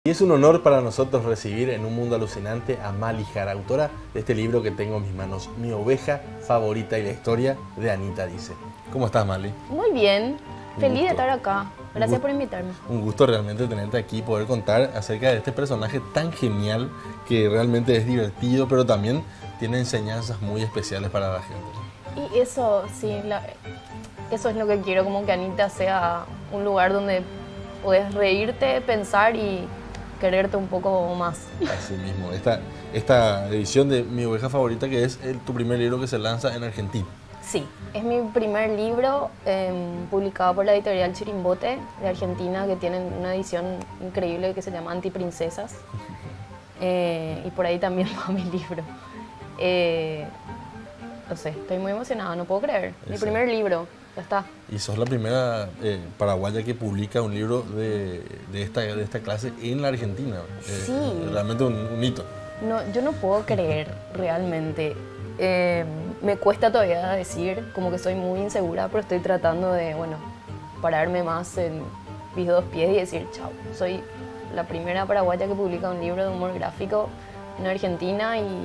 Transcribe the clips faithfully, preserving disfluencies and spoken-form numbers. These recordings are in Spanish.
Y es un honor para nosotros recibir en Un Mundo Alucinante a Mali Jara, autora de este libro que tengo en mis manos, Mi oveja favorita y la historia de Anita Dice. ¿Cómo estás, Mali? Muy bien, Un feliz de gusto. estar acá. Gracias por invitarme. Un gusto realmente tenerte aquí y poder contar acerca de este personaje tan genial que realmente es divertido, pero también tiene enseñanzas muy especiales para la gente. Y eso, sí, la- eso es lo que quiero, como que Anita sea un lugar donde puedes reírte, pensar y quererte un poco más. Así mismo, esta, esta edición de Mi oveja favorita, que es el, tu primer libro que se lanza en Argentina. Sí, es mi primer libro eh, publicado por la editorial Chirimbote de Argentina, que tienen una edición increíble que se llama Antiprincesas. Eh, y por ahí también va mi libro. Eh, no sé, estoy muy emocionada, no puedo creer. Mi Exacto. primer libro, ya está. Y sos la primera eh, paraguaya que publica un libro de, de, esta, de esta clase en la Argentina. Eh, Sí. Realmente un, un hito. No, yo no puedo creer realmente. Eh, me cuesta todavía decir, como que soy muy insegura, pero estoy tratando de, bueno, pararme más en mis dos pies y decir, chao, soy la primera paraguaya que publica un libro de humor gráfico en Argentina y,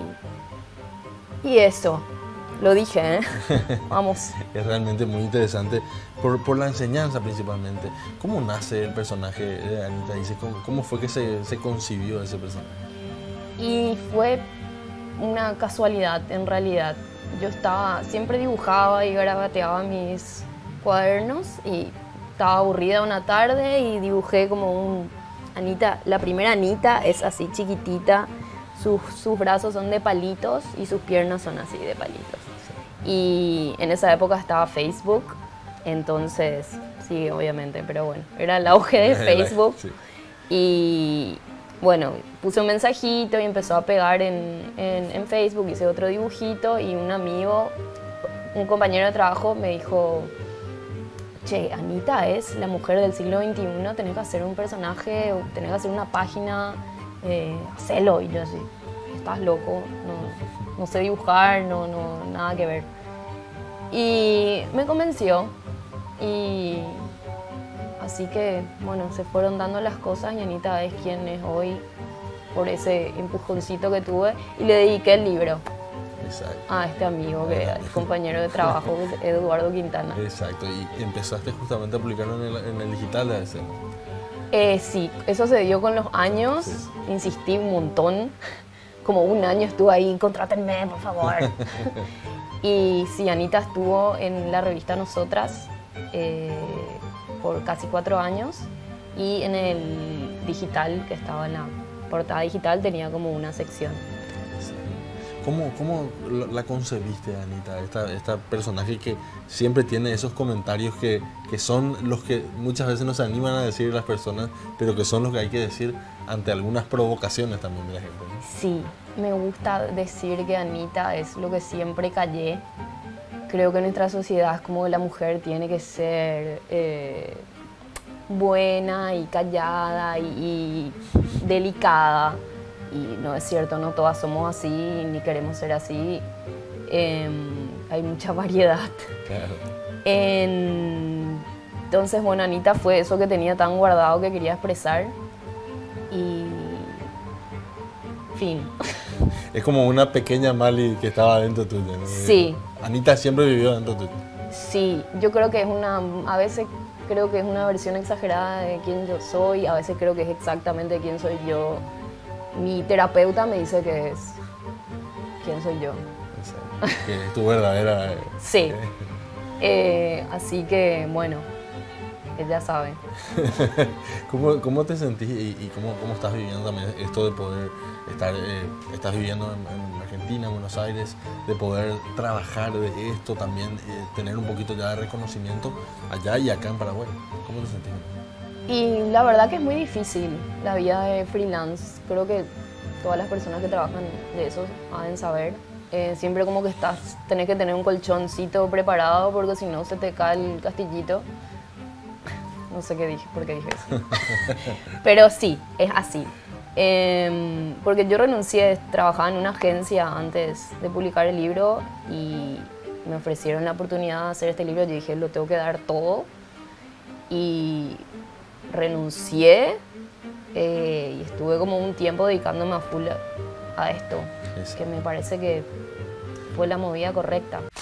y eso, lo dije, ¿eh? Vamos. Es realmente muy interesante por, por la enseñanza principalmente. ¿Cómo nace el personaje de Anita Dice? ¿Cómo, cómo fue que se, se concibió ese personaje? Y fue una casualidad, en realidad. Yo estaba, siempre dibujaba y garabateaba mis cuadernos y estaba aburrida una tarde y dibujé como un Anita. La primera Anita es así chiquitita, sus, sus brazos son de palitos y sus piernas son así de palitos. Y en esa época estaba Facebook, entonces, sí, obviamente, pero bueno, era el auge de Facebook. Sí. Y bueno, puse un mensajito y empezó a pegar en, en, en Facebook, hice otro dibujito y un amigo, un compañero de trabajo me dijo, che, Anita es la mujer del siglo veintiuno, tenés que hacer un personaje, tenés que hacer una página, eh, hacelo. Y yo así, estás loco, no, no sé dibujar, no, no, nada que ver. Y me convenció y así que, bueno, se fueron dando las cosas y Anita es quien es hoy por ese empujoncito que tuve y le dediqué el libro Exacto. a este amigo que es compañero de trabajo, que es Eduardo Quintana. Exacto. Y empezaste justamente a publicarlo en el, en el digital de A B C. Eh, sí, eso se dio con los años, Sí. insistí un montón, como un año estuve ahí, contrátenme, por favor. Y sí, Anita estuvo en la revista Nosotras eh, por casi cuatro años y en el digital, que estaba en la portada digital, tenía como una sección. ¿Cómo, cómo la la concebiste, Anita? Esta, esta personaje que siempre tiene esos comentarios que, que son los que muchas veces nos animan a decir las personas, pero que son los que hay que decir ante algunas provocaciones también de la gente, ¿no? Sí, me gusta decir que Anita es lo que siempre callé. Creo que nuestra sociedad es como que la mujer tiene que ser eh, buena y callada y, y delicada. Y no es cierto, no todas somos así, ni queremos ser así. Eh, hay mucha variedad. Claro. En- Entonces, bueno, Anita fue eso que tenía tan guardado que quería expresar. Y... fin. Es como una pequeña Mali que estaba dentro tuyo, ¿no? Sí. Anita siempre vivió dentro tuyo. Sí, yo creo que es una... A veces creo que es una versión exagerada de quién yo soy, a veces creo que es exactamente quién soy yo. Mi terapeuta me dice que es quién soy yo. Exacto. Que es tu verdadera... eh, Sí. Eh, así que, bueno, ella sabe. ¿Cómo, ¿Cómo te sentís y, y cómo, cómo estás viviendo también esto de poder estar, eh, estás viviendo en, en Argentina, en Buenos Aires, de poder trabajar de esto también, eh, tener un poquito ya de reconocimiento allá y acá en Paraguay? ¿Cómo te sentís? Y la verdad que es muy difícil la vida de freelance. Creo que todas las personas que trabajan de eso deben saber. Eh, siempre como que estás, tenés que tener un colchoncito preparado porque si no se te cae el castillito. No sé qué dije, por qué dije eso. Pero sí, es así. Eh, porque yo renuncié, trabajaba en una agencia antes de publicar el libro y me ofrecieron la oportunidad de hacer este libro. Yo dije, lo tengo que dar todo. Y renuncié eh, y estuve como un tiempo dedicándome a full a, a esto, Eso. que me parece que fue la movida correcta.